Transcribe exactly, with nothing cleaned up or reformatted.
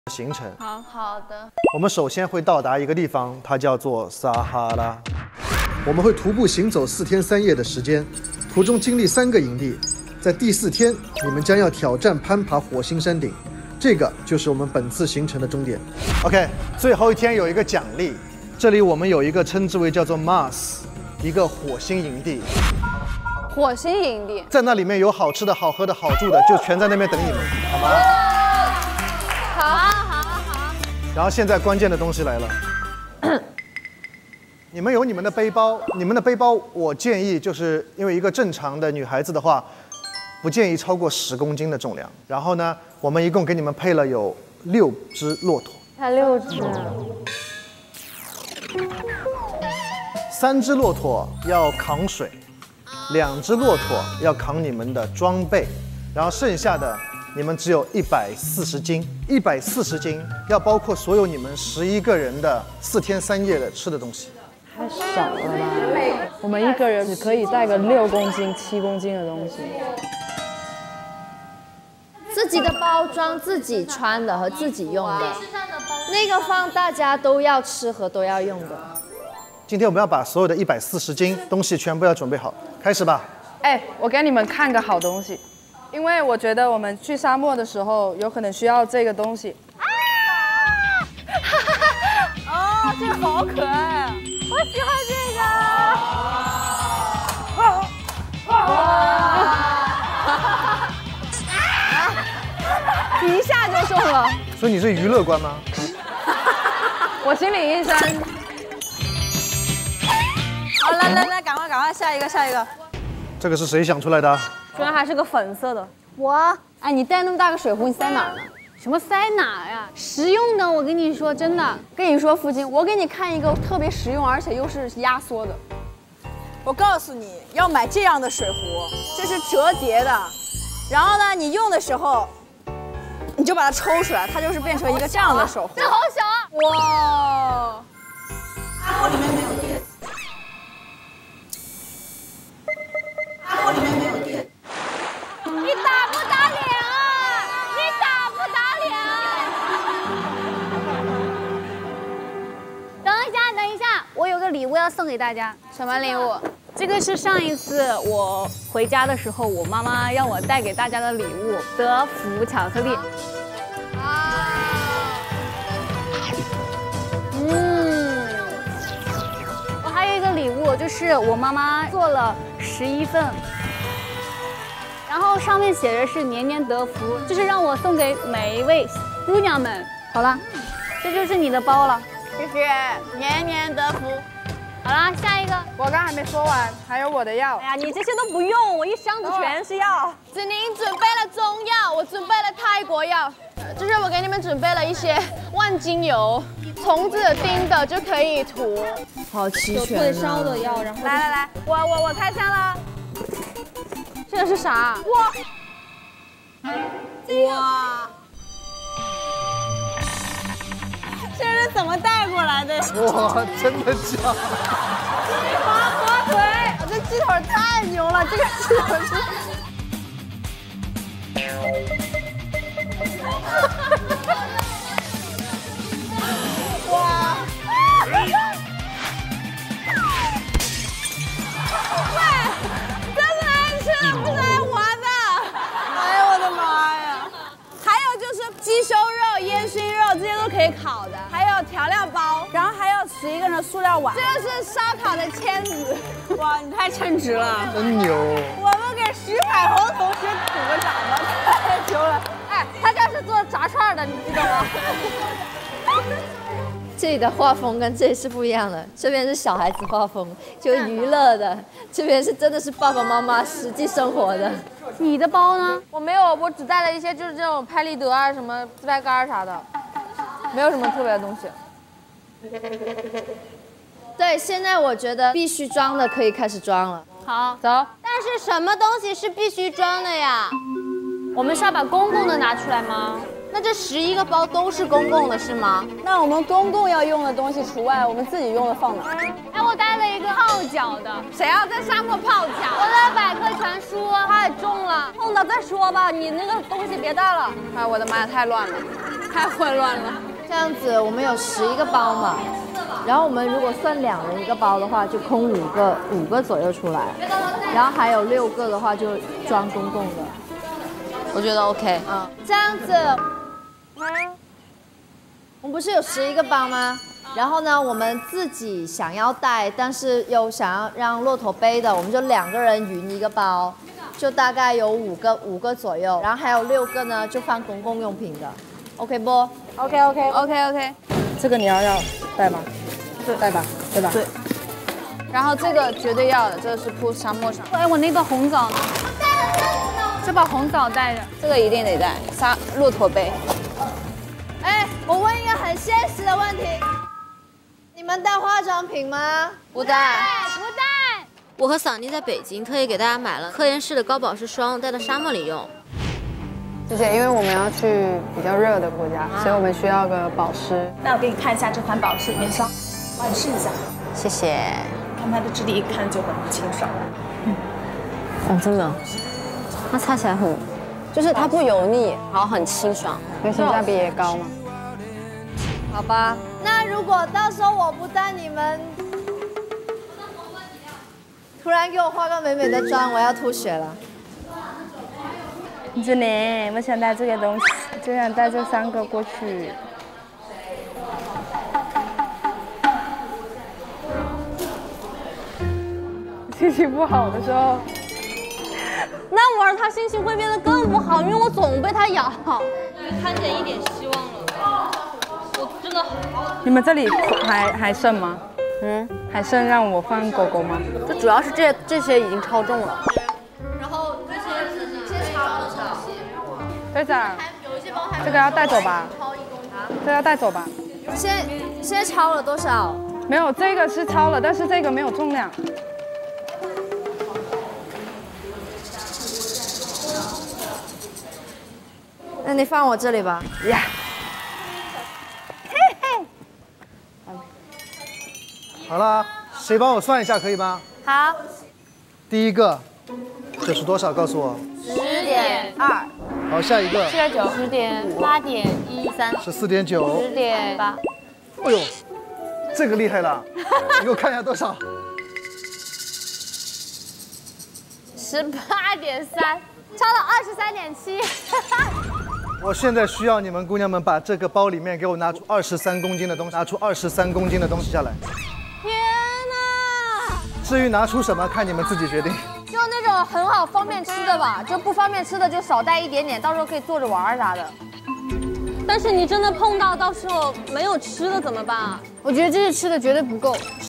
行程。 好好的。 我们首先会到达一个地方，它叫做撒哈拉。我们会徒步行走四天三夜的时间，途中经历三个营地。在第四天，你们将要挑战攀爬火星山顶，这个就是我们本次行程的终点。OK， 最后一天有一个奖励，这里我们有一个称之为叫做 Mars， 一个火星营地。 火星营地， 在那里面有好吃的、好喝的、好住的，就全在那边等你们，好吗？ 好啊，好啊，好啊。 然后现在关键的东西来了。你们有你们的背包，你们的背包我建议就是因为一个正常的女孩子的话，不建议超过十公斤的重量。然后呢，我们一共给你们配了有六只骆驼， 才六只， 三只骆驼要扛水，两只骆驼要扛你们的装备，然后剩下的你们只有一百四十斤，一百四十斤要包括所有你们十一个人的四天三夜的吃的东西。 太少了吧？我们一个人只可以带个六公斤、七公斤的东西。 自己的包装自己穿的和自己用的，那个放大家都要吃和都要用的。 今天我们要把所有的一百四十斤东西全部要准备好，开始吧。 哎，我给你们看个好东西，因为我觉得我们去沙漠的时候有可能需要这个东西。 啊！哦，这个好可爱啊！我喜欢这个。哇！一下就中了。 所以你是娱乐官吗？ 我心理医生。 好，来来来，赶快赶快，下一个下一个。 这个是谁想出来的？ 居然还是个粉色的。 我，哎，你带那么大个水壶，你塞哪儿呢？什么塞哪呀？实用的，我跟你说，真的。跟你说，父亲，我给你看一个特别实用，而且又是压缩的。 我告诉你要买这样的水壶，这是折叠的。然后呢，你用的时候，你就把它抽出来，它就是变成一个这样的手壶。 这好小啊！ 哇！阿火里面没有电。阿火里面没有电。 你打不打脸啊？你打不打脸啊？等一下，等一下，我有个礼物要送给大家。什么礼物？这个是上一次我回家的时候，我妈妈让我带给大家的礼物——德芙巧克力。啊！嗯，我还有一个礼物，就是我妈妈做了十一份。然后上面写着是年年得福，就是让我送给每一位姑娘们。好了，这就是你的包了， 谢谢，年年得福。 好啦，下一个。 我刚还没说完，还有我的药。 哎呀，你这些都不用，我一箱子全是药。 子宁准备了中药，我准备了泰国药，就是我给你们准备了一些万金油，虫子叮的就可以涂。 好齐全、 有退烧的药，然后来来来，我我我开枪了。 这个是啥？ 哇哇！这是怎么带过来的？ 哇，真的假的？ 滑滑腿，这鸡腿太牛了，这个鸡腿是。哇！喂，这是来吃的，不是来玩的。哎呦我的妈呀！还有就是鸡胸肉、烟熏肉这些都可以烤的，还有调料包，然后还有十一个人的塑料碗。这个是烧烤的签子。哇，你太称职了， 真牛！ 我们给徐海虹同学鼓个掌吧，太牛了！ 哎，他家是做炸串的，你知道吗？这里的画风跟这里是不一样的，这边是小孩子画风，就娱乐的；这边是真的是爸爸妈妈实际生活的。你的包呢？ 我没有，我只带了一些就是这种拍立得啊、什么自拍杆啥的，没有什么特别的东西。 对，现在我觉得必须装的可以开始装了。好，走。但是什么东西是必须装的呀？我们是要把公共的拿出来吗？ 那这十一个包都是公共的是吗？ 那我们公共要用的东西除外，我们自己用的放哪？ 哎，我带了一个泡脚的， 谁要在沙漠泡脚？ 我的百科全书太重了， 碰到再说吧，你那个东西别带了。 哎，我的妈呀，太乱了， 太混乱了。 这样子我们有十一个包嘛，然后我们如果算两人一个包的话，就空五个五个左右出来，然后还有六个的话就装公共的。 我觉得 OK。 嗯，这样子，我们不是有十一个包吗？然后呢，我们自己想要带，但是又想要让骆驼背的，我们就两个人匀一个包，就大概有五个五个左右，然后还有六个呢，就放公共用品的 ，OK 不 OK OK OK OK。 这个你要要带吗？对，带吧，对吧？ 对。然后这个绝对要的，这个是铺沙漠上。 哎，我那个红枣呢？就把红枣带着。 这个一定得带，沙骆驼背。 哎，我问一个很现实的问题，你们带化妆品吗？ 不带。 不带。 我和桑尼在北京特意给大家买了科颜氏的高保湿霜，带到沙漠里用。 谢谢，因为我们要去比较热的国家，所以我们需要个保湿。 那我给你看一下这款保湿面霜，帮你试一下。 谢谢。 看它的质地，一看就很清爽。 嗯，哦，真的，它擦起来很，就是它不油腻，然后很清爽， 因为性价比也高嘛。 好吧，那如果到时候我不带你们，突然给我化个美美的妆，我要吐血了。 子宁，我想带这个东西，就想带这三个过去。心情不好的时候， 那玩它心情会变得更不好，因为我总被它咬。 看见一点希望了，我真的好。 你们这里还还剩吗？嗯，还剩让我放狗狗吗？ 这主要是这这些已经超重了。 队长，这个要带走吧？这个要带走吧？ 现在现在超了多少？ 没有，这个是超了，但是这个没有重量。 那你放我这里吧。 呀。 好了，谁帮我算一下可以吗？ 好， 第一个，这是多少？告诉我。 十点二。 好，下一个。 七点九，十点八点一三， 十四点九。 十点八。 哎呦，这个厉害了！你给我看一下多少？ 十八点三，超了二十三点七。 我现在需要你们姑娘们把这个包里面给我拿出二十三公斤的东西，拿出二十三公斤的东西下来。 天哪！ 至于拿出什么，看你们自己决定。 就那种很好方便吃的吧，就不方便吃的就少带一点点，到时候可以坐着玩啥的。 但是你真的碰到，到时候没有吃的怎么办啊？ 我觉得这些吃的绝对不够。